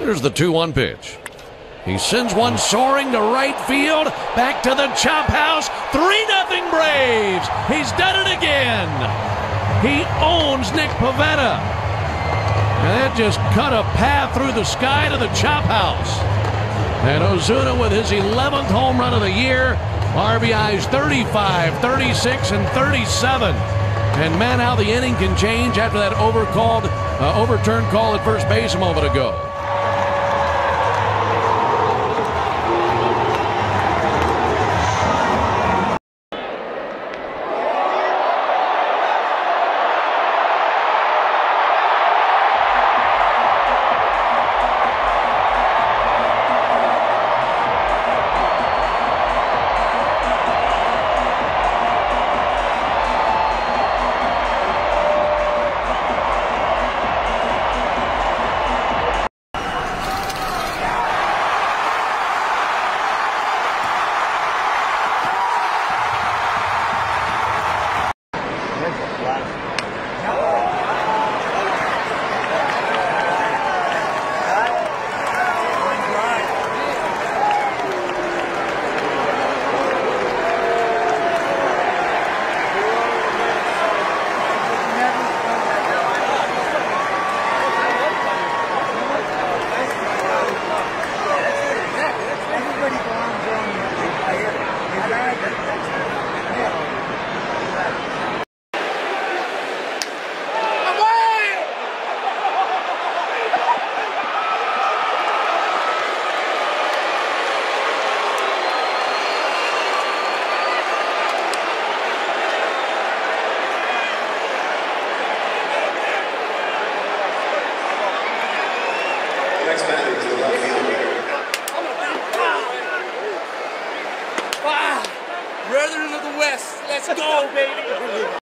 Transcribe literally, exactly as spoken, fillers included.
Here's the two one pitch. He sends one soaring to right field, back to the chop house. three nothing Braves. He's done it again. He owns Nick Pivetta. And that just cut a path through the sky to the chop house. And Ozuna with his eleventh home run of the year. R B Is thirty-five, thirty-six, and thirty-seven. And man, how the inning can change after that overcalled, uh, overturned call at first base a moment ago. Next batter is the left fielder. Wow! Brethren of the West, let's go, baby!